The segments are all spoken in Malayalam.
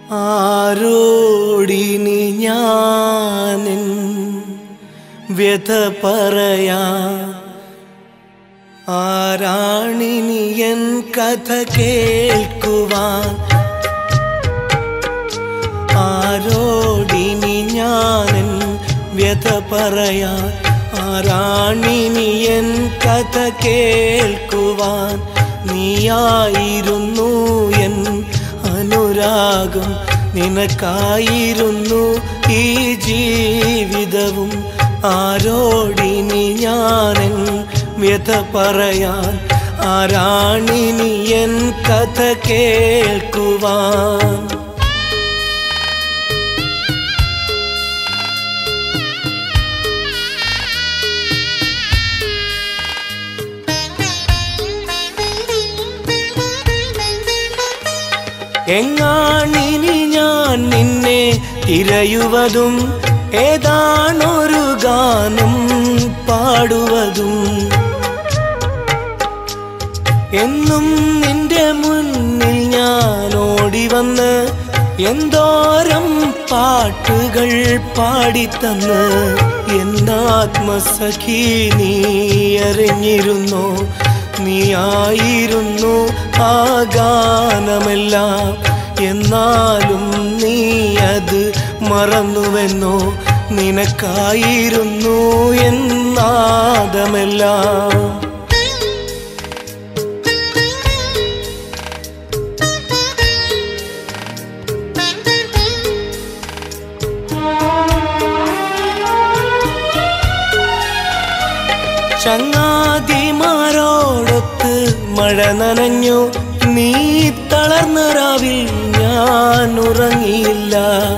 ആരോടിനി ഞാനെൻ വ്യഥ പറയാൻ ആരാണിനി എൻ കഥ കേൾക്കുവാൻ ആരോടിനി ഞാനെൻ വ്യഥ പറയാൻ ആരാണിനി എൻ കഥ കേൾക്കുവാൻ നീയായിരുന്നു എൻ അനുരാഗം നിനക്കായിരുന്നു ഈ ജീവിതവും ആരോടിനി ഞാനെൻ വ്യഥ പറയാൻ ആരാണിനി എൻ കഥ കേൾക്കുവാൻ എങ്ങാണിനി ഞാൻ നിന്നെ തിരയുവതും ഏതാണൊരു ഗാനം പാടുവതും എന്നും നിന്റെ മുന്നിൽ ഞാൻ ഓടി വന്ന് എന്തോരം പാട്ടുകൾ പാടിത്തന്ന് എന്നാത്മസഖി നീ അറിഞ്ഞിരുന്നോ നീയായിരുന്നു ആ ഗാനമെല്ലാം എന്നാലും നീ അത് മറന്നുവെന്നോ നിനക്കായിരുന്നു എന്നാദമെല്ലാം ചങ്ങാതിമാരോടൊത്ത് മഴ നനഞ്ഞു നീ തളർന്ന രാവിൽ ഞാൻ ഉറങ്ങിയില്ല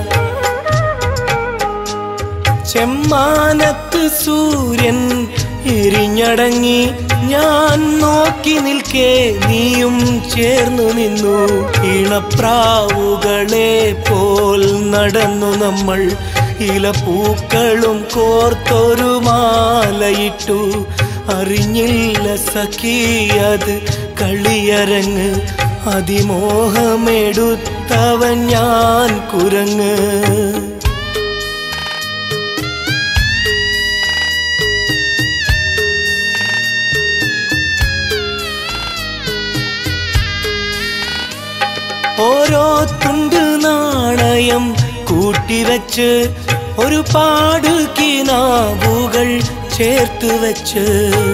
ചെമ്മാനത്ത് സൂര്യൻ എരിഞ്ഞടങ്ങി ഞാൻ നോക്കി നിൽക്കേ നീയും ചേർന്നു നിന്നു ഇണപ്രാവുകളെ പോൽ നടന്നു നമ്മൾ ഇലപ്പൂക്കളും കോർത്തൊരു മാലയിട്ടു അറിഞ്ഞില്ല സഖി അത് കളിയരങ്ങ് അതിമോഹമെടുത്തവൻ ഞാൻ കുരങ്ങ് ഓരോ തുണ്ട് നാണയം കൂട്ടിവെച്ച് ഒരുപാട് കിനാവുകൾ ചേർത്ത് വെച്ച്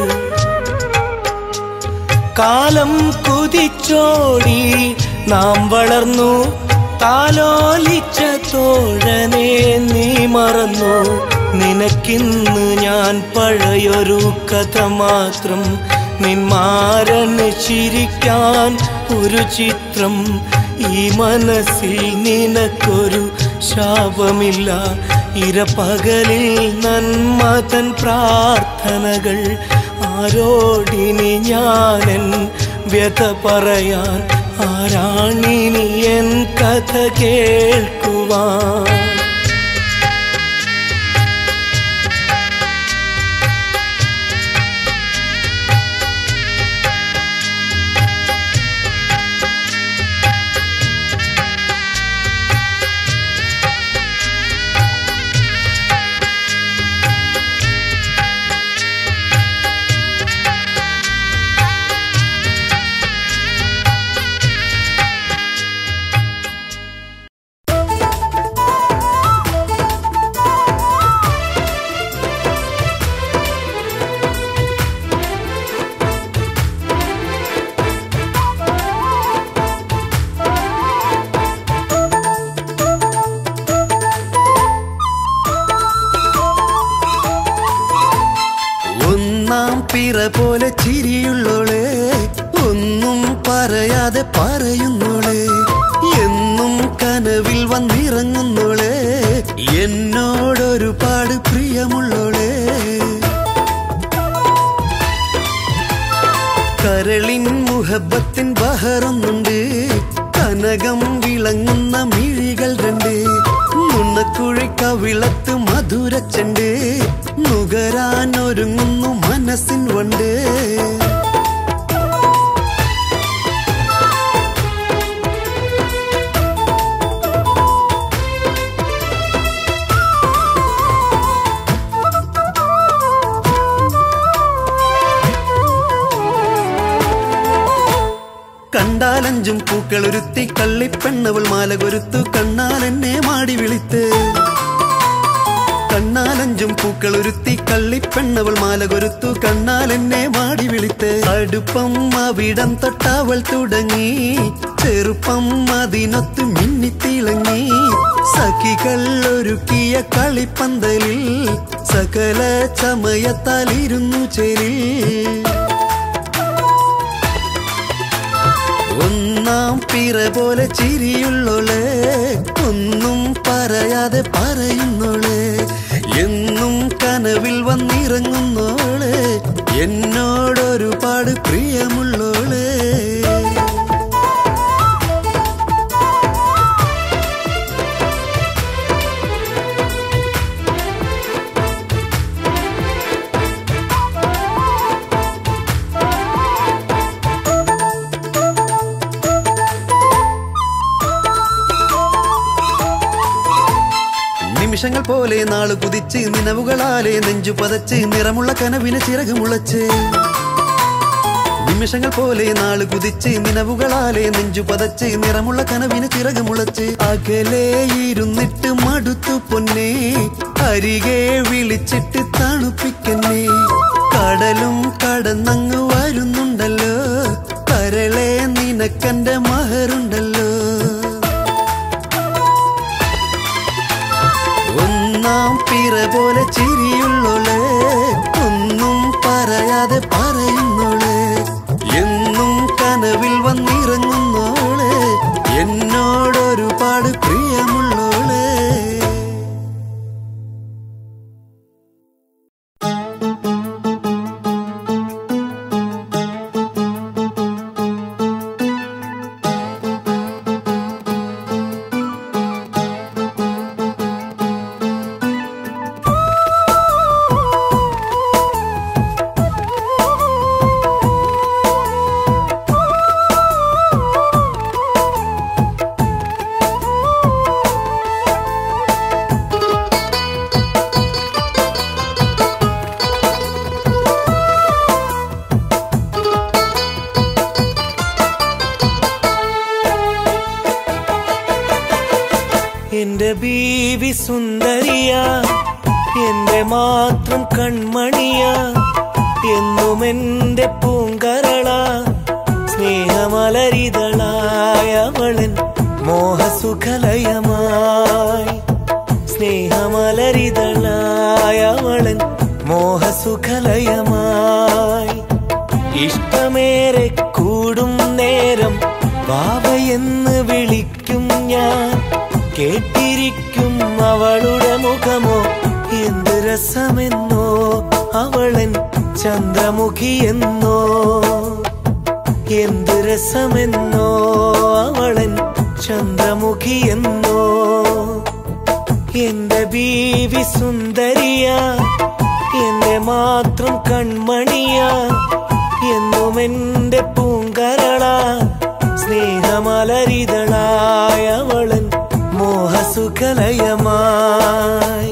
കാലം കുതിച്ചോടി നാം വളർന്നു താലോലിച്ച തോഴനെ നീ മറന്നു നിനക്കിന്ന് ഞാൻ പഴയൊരു കഥ മാത്രം നിന്മാരന് ചിരിക്കാൻ ഒരു ചിത്രം ഈ മനസ്സിൽ നിനക്കൊരു ശാപമില്ല ഇരപകലിൽ നന്മതൻ പ്രാർത്ഥനകൾ ആരോടിനി ഞാനെൻ വ്യഥ പറയാൻ ആരാണിനി എൻ കഥ കേൾക്കുവാൻ പോലെ ചിരിയുള്ളോളെ ഒന്നും പറയാതെ പറയുന്നോളെ എന്നും കനവിൽ വന്നിറങ്ങുന്നോളെ എന്നോടൊരുപാട് പ്രിയമുള്ളോളെ കരളിൻ മുഹബത്തിൻ ബഹറൊന്നുണ്ട് കനകം വിളങ്ങുന്ന മിഴികൾ രണ്ട് നുണക്കുഴിക്കവിളത്ത് മധുരച്ചണ്ട് നുകരാൻ ഒരുങ്ങുന്നു മനസ്സിൻ വണ്ട് കണ്ടാലഞ്ചും പൂക്കളൊരുത്തി കള്ളിപ്പെണ്ണവൾ മാല കൊരുത്തു കണ്ണാലെന്നെ മാടി വിളിത്ത് കണ്ണാലഞ്ചും പൂക്കളൊരുത്തി കള്ളിപ്പെണ്ണവൾ മാല കൊരുത്തു കണ്ണാലെന്നെ മാടി വിളിത്ത് അടുപ്പം അവിടം തൊട്ടവൾ തുടങ്ങി ചെറുപ്പം അതിനൊത്ത് മിന്നിത്തിളങ്ങി സഖികൾ ഒരുക്കിയ കളിപ്പന്തലിൽ സകല ചമയത്താലിരുന്നു ചേരിൽ ഒന്നാം പിറ പോലെ ചിരിയുള്ളോളെ ഒന്നും പറയാതെ പറയുന്നോളെ എന്നും കനവിൽ വന്നിറങ്ങുന്നോളെ എന്നോടൊരുപാട് പ്രിയമുള്ളോളെ നിമിഷങ്ങൾ പോലെ നാള് കുതിച്ച് നിലവുകളാലെ നെഞ്ചു പതച്ച് നിറമുള്ള കനവിന് ചിറക് മുളച്ച് നിമിഷങ്ങൾ പോലെ നാള് കുതിച്ച് നിലവുകളാലെ നെഞ്ചു പതച്ച് നിറമുള്ള കനവിന് ചിറക് മുളച്ച് അകലെ ഇരുന്നിട്ട് മടുത്തു പൊന്നെ അരികെ വിളിച്ചിട്ട് തണുപ്പിക്കന്നെ കടലും കടന്നങ്ങ് വരുന്നുണ്ടല്ലോ കരളെ നിനക്കെന്റെ മഹറുണ്ടല്ലോ ഒന്നാം പിറ പോലെ ചിരിയുള്ളോളെ ഒന്നും പറയാതെ പറയുന്നോളെ എന്നും കനവിൽ വന്നിറങ്ങുന്നോളെ എന്നോടൊരുപാട് പ്രിയമുള്ളോളെ എന്റെ ബീവി സുന്ദരിയാ എന്റെ മാത്രം കൺമണിയാ എന്നും എന്റെ പൂങ്കരളാ സ്നേഹമലരിതളായവളൻ മോഹസുഖലയമായി സ്നേഹമലരിതളായവളൻ മോഹസുഖലയമായി ഇഷ്ടമേറെ കൂടും നേരം ബാബയെന്ന് വിളിക്കും ഞാൻ കേട്ടിരിക്കും അവളുടെ മുഖമോ എന്ത് രസമെന്നോ അവളൻ ചന്ദ്രമുഖിയെന്നോ എന്ത് രസമെന്നോ അവളൻ ചന്ദ്രമുഖിയെന്നോ എന്റെ ബീവി സുന്ദരിയാ എന്റെ മാത്രം കൺമണിയാ എന്നും എന്റെ പൂങ്കരളാ സ്നേഹമലരിതളായവളൻ മോഹസുഖലയമായി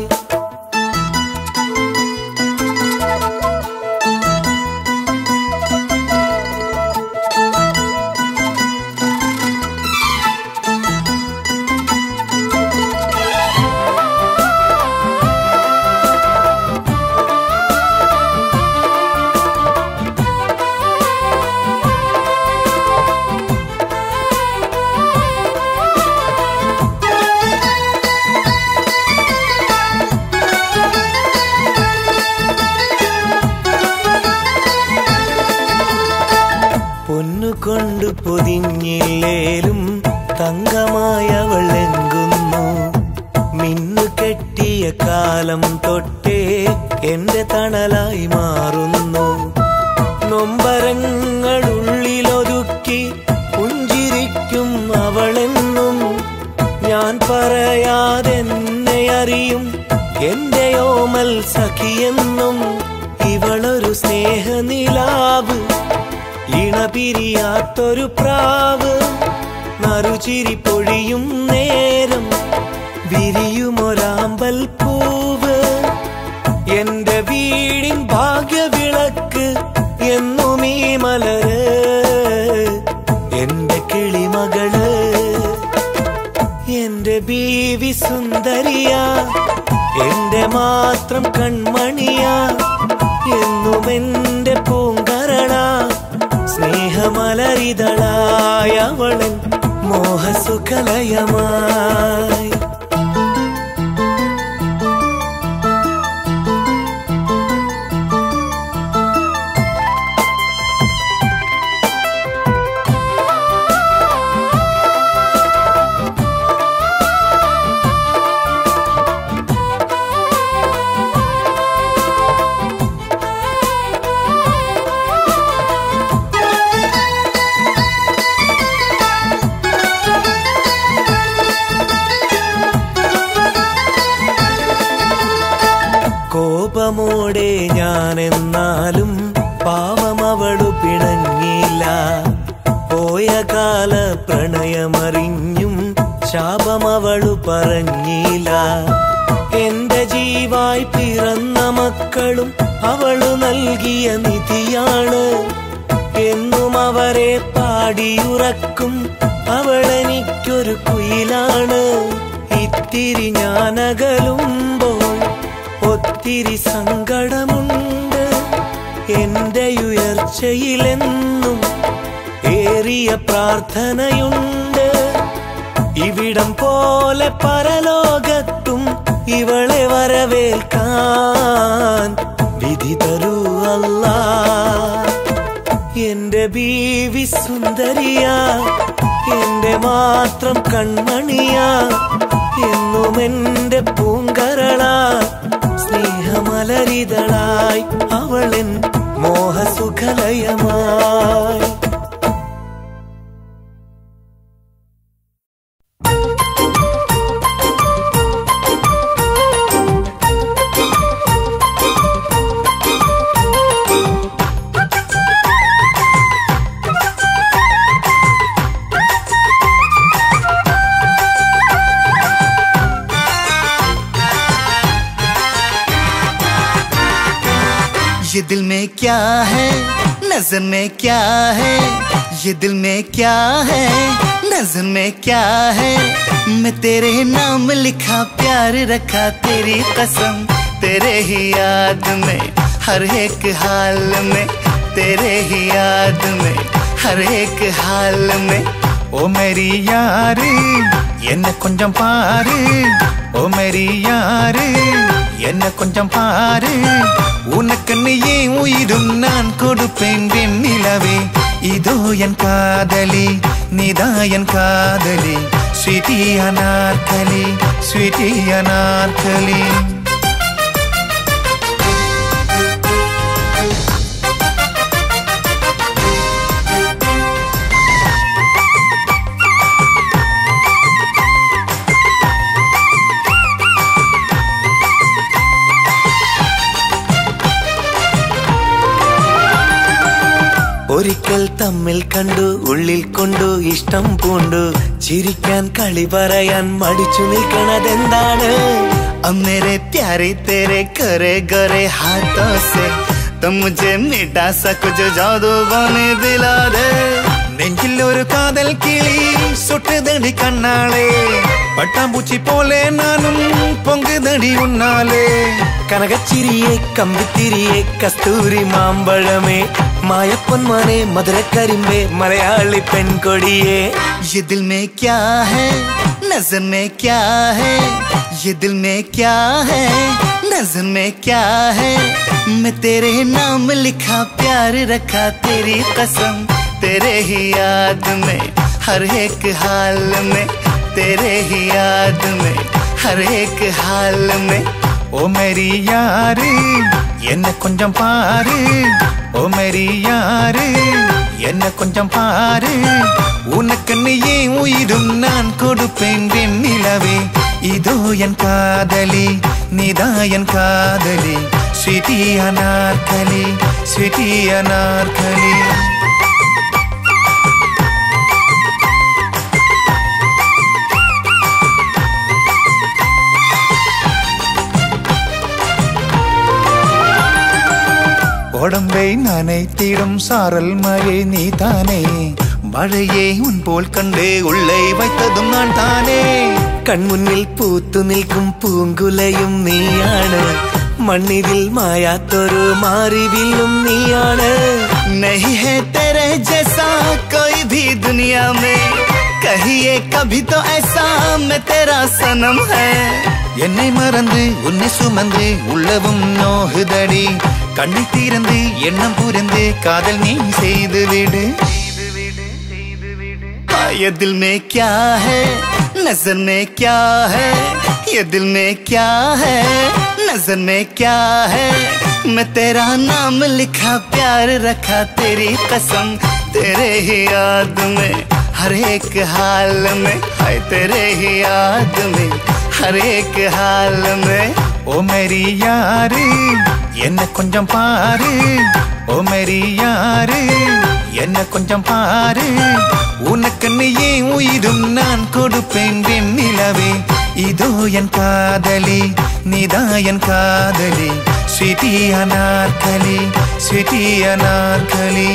പൊന്നുകൊണ്ടു പൊതിഞ്ഞില്ലേലും തങ്കമായവൾ എങ്കുന്നു മിന്നു കെട്ടിയ കാലം തൊട്ടേ എന്റെ തണലായി മാറുന്നു നൊമ്പരങ്ങളുള്ളിലൊതുക്കി പുഞ്ചിരിക്കും അവളെന്നും ഞാൻ പറയാതെന്നെ അറിയും എന്റെ ഓമൽ സഖിയെന്നും ഇവളൊരു സ്നേഹനിലാവ് ഇണപിരിയാത്തൊരു പ്രാവ് നറുചിരി പൊഴിയും നേരം വിരിയുമൊരാമ്പൽ പൂവ് എന്റെ വീടിൻ ഭാഗ്യവിളക്ക് എന്നും ഈ മലര് ബീവി സുന്ദരിയാ, എന്റെ മാത്രം കൺമണിയാ, എന്നും എന്റെ പൂങ്കരണ, സ്നേഹമലരിതളായ അവളൻ മോഹസുഖലയമായി. കോപമോടെ ഞാനെന്നാലും പാവമവളു പിണങ്ങില്ല. പോയ കാല പ്രണയമറിഞ്ഞും ശാപമവളു പറഞ്ഞില്ല. എന്റെ ജീവായി പിറന്ന മക്കളും അവളു നൽകിയ നിധിയാണ്. എന്നും അവരെ പാടിയുറക്കും അവളെനിക്കൊരു കുയിലാണ്. ഇത്തിരി ഞാനകലുമ്പോൾ ഒത്തിരി സങ്കടമുണ്ട്. എന്റെ ഉയർച്ചയിലെന്നും ഏറിയ പ്രാർത്ഥനയുണ്ട്. ഇവിടം പോലെ പരലോകത്തും ഇവളെ വരവേൽക്കാൻ വിധി തരൂ അല്ലാ. എന്റെ ബീവി സുന്ദരിയാ, എന്റെ മാത്രം കൺമണിയാ, എന്നും എന്റെ പൂങ്കരള, സ്നേഹമലരിതളായി അവളൻ മോഹസുഖലയമായി. ये दिल में क्या है, नजर में क्या है, ये दिल में क्या है, नजर में क्या है। मैं तेरे नाम लिखा, प्यार रखा, तेरी कसम, तेरे ही याद में हर एक हाल में, तेरे ही याद में हर एक हाल में। ओ मेरी यारी என்ன கொஞ்சம் பாரு, ஓ மேரி யாரு என்ன கொஞ்சம் பாரு, உனக்குன்னு ஏன் உயிரும் நான் கொடுப்பேன் வெண்ணிலவே. இதோ என் காதலி, நீதா என் காதலி, ஸ்வீட்டி அனார்கலி, ஸ்வீட்டி அனார்கலி. ഒരിക്കൽ തമ്മിൽ കണ്ടു, ഉള്ളിൽ കൊണ്ടു, ഇഷ്ടം പൂണ്ടു, ചിരിക്കാൻ കളി പറയാൻ മടിച്ചു നിൽക്കണതെന്താണ്? अब मेरे प्यारे तेरे करे गरे हाथों से तुम मुझे मीठा सा कुछ जादू बने दिला दे. നെഞ്ചിൽ ഒരു കാതൽ കിളി സുട്ടുതടി കണ്ണാളെ, പട്ടാമ്പൂച്ചി പോലെ നാനും പൊങ്കുതടി ഉണ്ണാലേ. കനകച്ചിരിയെ കമ്പിത്തിരിയെ കസ്തൂരി മാമ്പഴമേ, മായപ്പൊന്മാനെ മധുരക്കരിമ്പേ, മലയാളി പെൺകൊടിയേ. ये दिल में क्या है, नजर में क्या है, ये दिल में क्या है, नजर में क्या है. मैं तेरे नाम लिखा, प्यार रखा, तेरी कसम, तेरे ही याद में हर एक हाल में, तेरे ही याद में हर एक हाल में. ஓ மேரி யாரு என்ன கொஞ்சம் பாரு, ஓ மேரி யாரு என்ன கொஞ்சம் பாரு, உனக்குன்னு ஏன் உயிரும் நான் கொடுப்பேன் வெண்ணிலவே. இதோ என் காதலி, நீதா என் காதலி, ஸ்வீட்டி அனார்கலி, ஸ்வீட்டி அனார்கலி. உடம்பை நனைத்திடும் சாரல் மழை நீதானே, மழையே உன் போல் கண்டு உள்ளே வைத்ததும் நான் தானே. കൺമുന്നിൽ പൂത്തു നിൽക്കും പൂങ്കുലയും നീയാണ് മണ്ണിതിൽ മായാത്തൊരു മാറിവില്ലും നീയാണ് नहीं है तेरे जैसा कोई भी दुनिया में कहिए कभी तो ऐसा मैं तेरा सनम है என்னை மறந்து உன்னை சுமந்து உள்ளவும் நோகுதடி கண்ணில் தீர்ந்து எண்ணம் புரிந்து காதல் நீ செய்து விடு ये दिल में क्या है नजर में क्या है ये दिल में क्या है नजर में क्या है मैं तेरा नाम लिखा प्यार रखा तेरी कसम तेरे ही याद में हर एक हाल में हाय तेरे ही याद में हर एक हाल में ஓ மேரி யாரு என்ன கொஞ்சம் பாரு ஓ மேரி யாரு என்ன கொஞ்சம் பாரு உனக்கு நீயே உயிரும் நான் கொடுப்பேன் வெண்ணிலவே இதோ என் காதலி நீதான் என் காதலி ஸ்வீட்டி அனார்கலி ஸ்வீட்டி அனார்கலி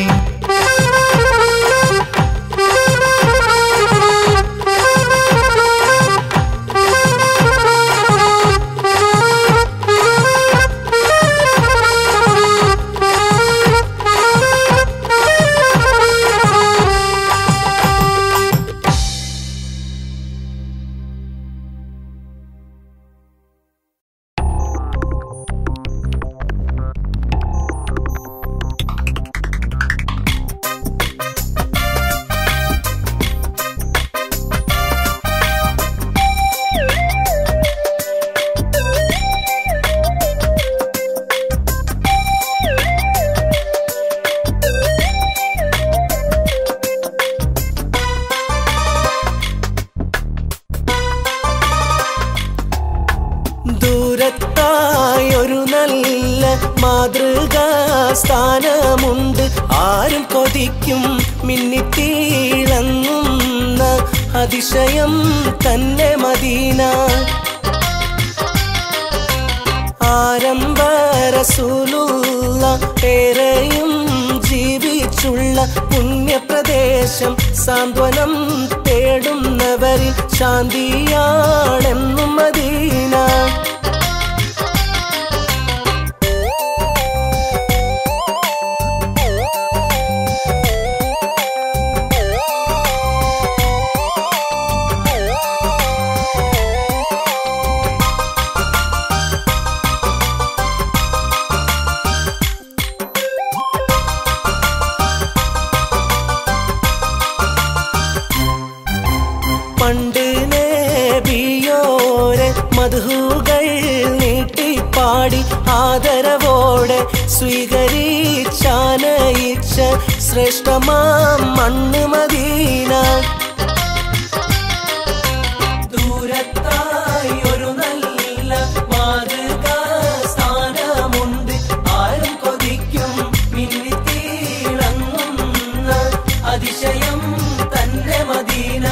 ദൂരത്തായൊരു നല്ല മാതൃകാ സ്ഥാനമുണ്ട് ആരും കൊതിക്കും മിന്നിത്തിളങ്ങുന്ന അതിശയം തന്നെ മദീന ആരംഭ റസൂലുള്ള ഏറെയും ജീവിച്ചുള്ള പുണ്യപ്രദേശം സാന്ത്വനം തേടുന്നവരിൽ ശാന്തിയാണെന്നും മദീന പണ്ട് നബിയോരെ മദ്ഹുകൾ നീട്ടിപ്പാടി ആദരവോടെ സ്വീകരിച്ചാനയിച്ച ശ്രേഷ്ഠമാം മണ്ണ് മദീന ദൂരത്തായി ഒരു നല്ല മാതൃകാ സ്ഥാനമുണ്ട് ആരും കൊതിക്കും മിന്നിത്തിളങ്ങുന്ന അതിശയം തന്നെ മദീന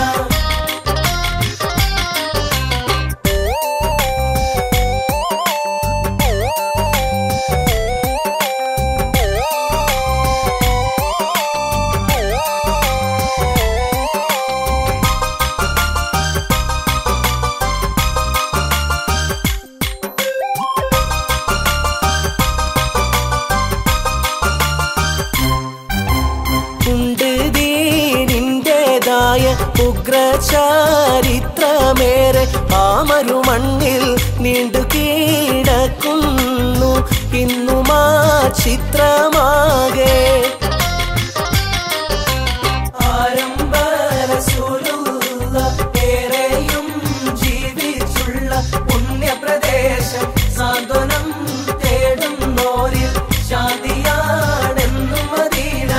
ഉഗ്രചരിത്രമേറെ ആമരുമണ്ണിൽ നീണ്ടു കിടക്കുന്നു ഇന്നും ആ ചിത്രമാകെ ആരംഭ റസൂലുള്ള ഏറെയും ജീവിച്ചുള്ള പുണ്യപ്രദേശം സാന്ത്വനം തേടുന്നോരിൽ ശാന്തിയാണെന്നും മദീന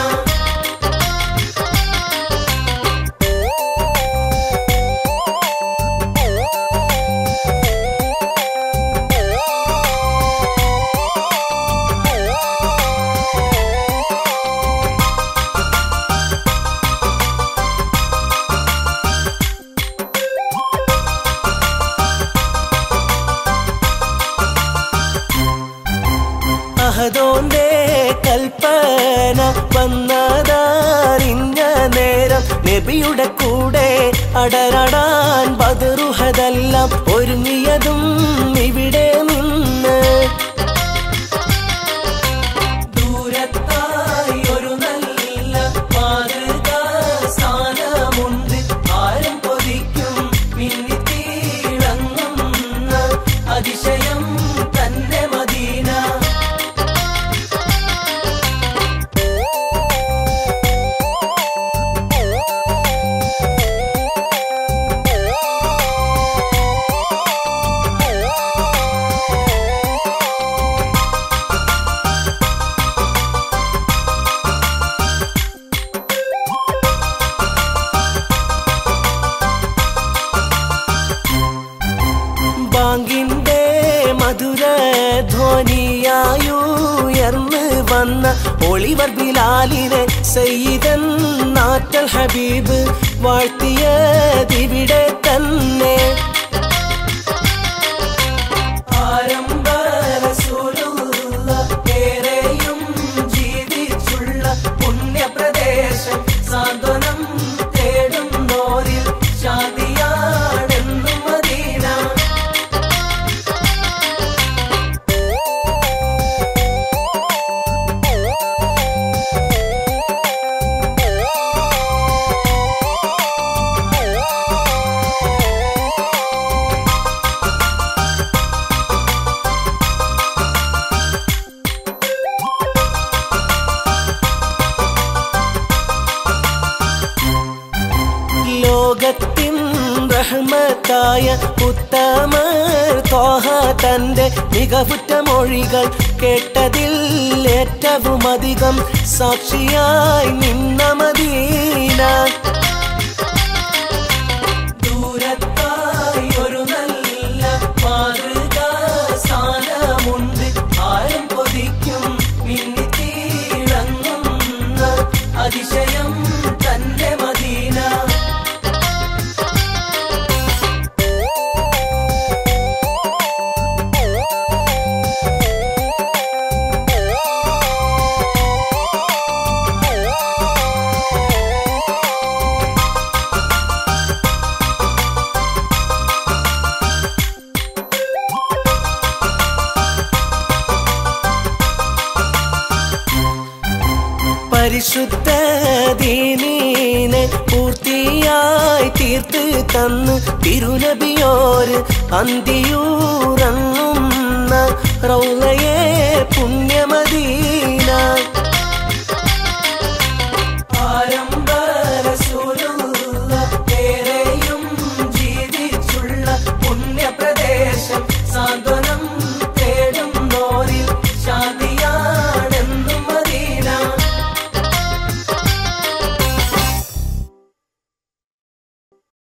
പടച്ചോന്റെ കൽപ്പന വന്നതറിഞ്ഞ നേരം നബിയുടെ കൂടെ അടരടാൻ ബദറുഹതെല്ലാം ഒരുങ്ങിയതും ഇവിടെ നിന്ന് ദൂരത്തായി ഒരു നല്ല മാതൃകാ സ്ഥാനമുണ്ട് ആരും കൊതിക്കും മിന്നിത്തിളങ്ങുന്ന അതിശയം തന്നെ മദീന ബാങ്കിന്റെ മധുര ധ്വനിയായുയർന്ന് വന്ന ഒളിവർ ബിലാലിനെ സയ്യിദൻ നാറ്റൽ ഹബീബ് വാഴ്ത്തിയതിവിടെ തന്നെ ആരംഭ റസൂലുള്ള ഏറെയും ജീവിച്ചുള്ള പുണ്യപ്രദേശം സാന്ത്വനം തേടുന്നോരിൽ ശാന്തിയാണെന്നും മദീന ലോകത്തിൻ റഹ്മത്തായ ഉത്തമർ ത്വാഹ തന്റെ മികവുറ്റ മൊഴികൾ കേട്ടതിൽ ഏറ്റവും അധികം സാക്ഷിയായി നിന്ന മദീന ദൂരത്തായി ഒരു നല്ല മാതൃകാ സ്ഥാനമുണ്ട് ആരും കൊതിക്കും മിന്നിത്തിളങ്ങുന്ന അതിശയം തന്നെ മദീന പരിശുദ്ധ ദീനീനെ പൂർത്തിയായി തീർത്ത് തന്ന് തിരുനബിയോര് അന്തിയൂറങ്ങുന്ന റൗളയെ പുണ്യമദീന